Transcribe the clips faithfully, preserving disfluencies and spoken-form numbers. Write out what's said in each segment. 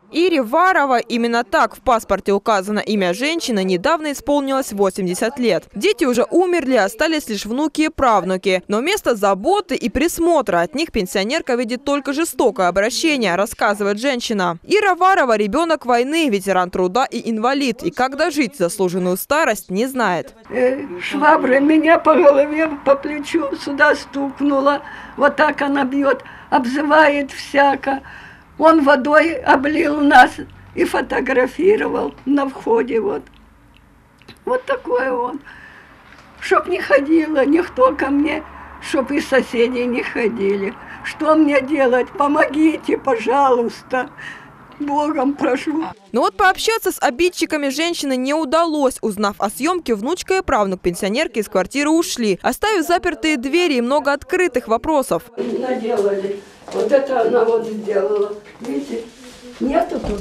Ире Варовой, именно так в паспорте указано имя женщины, недавно исполнилось восемьдесят лет. Дети уже умерли, остались лишь внуки и правнуки. Но вместо заботы и присмотра от них пенсионерка видит только жестокое обращение, рассказывает женщина. Ира Варова – ребенок войны, ветеран труда и инвалид. И как дожить заслуженную старость, не знает. Швабра меня по голове, по плечу сюда стукнула. Вот так она бьет, обзывает всяко. Он водой облил нас и фотографировал на входе. Вот, вот такой он. Чтоб не ходила никто ко мне, чтоб и соседи не ходили. Что мне делать? Помогите, пожалуйста. Богом прошу. Но вот пообщаться с обидчиками женщины не удалось. Узнав о съемке, внучка и правнук пенсионерки из квартиры ушли, оставив запертые двери и много открытых вопросов. Наделали. Вот это она вот сделала. Видите? Нету тут?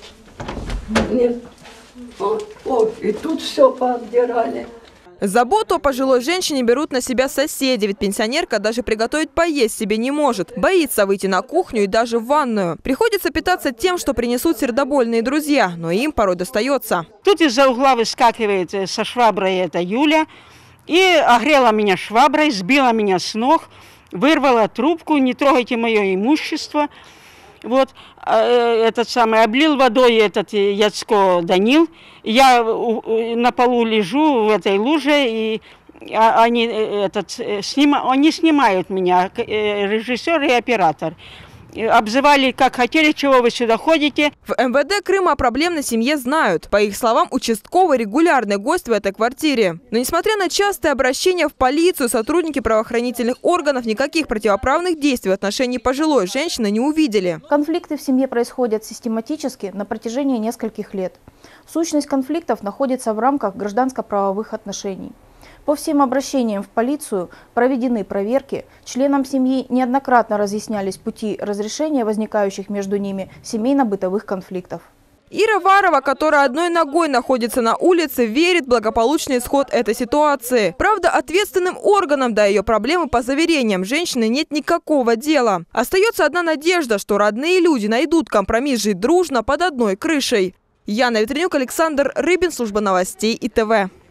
Нет. О, о, и тут все пообдирали. Заботу о пожилой женщине берут на себя соседи, ведь пенсионерка даже приготовить поесть себе не может. Боится выйти на кухню и даже в ванную. Приходится питаться тем, что принесут сердобольные друзья, но им порой достается. Тут из-за угла выскакивает со шваброй эта Юля и огрела меня шваброй, сбила меня с ног, вырвала трубку, не трогайте мое имущество. Вот этот самый облил водой этот Яцко Данил. Я на полу лежу в этой луже, и они, этот, снима, они снимают меня, режиссер и оператор. Обзывали, как хотели, чего вы сюда ходите. В эм вэ дэ Крыма о проблемной семье знают. По их словам, участковый регулярный гость в этой квартире. Но несмотря на частые обращения в полицию, сотрудники правоохранительных органов никаких противоправных действий в отношении пожилой женщины не увидели. Конфликты в семье происходят систематически на протяжении нескольких лет. Сущность конфликтов находится в рамках гражданско-правовых отношений. По всем обращениям в полицию проведены проверки. Членам семьи неоднократно разъяснялись пути разрешения возникающих между ними семейно-бытовых конфликтов. Ира Варова, которая одной ногой находится на улице, верит в благополучный исход этой ситуации. Правда, ответственным органам до ее проблемы, по заверениям женщины, нет никакого дела. Остается одна надежда, что родные люди найдут компромисс жить дружно под одной крышей. Яна Ветренюк, Александр Рыбин, служба новостей И Тэ Вэ.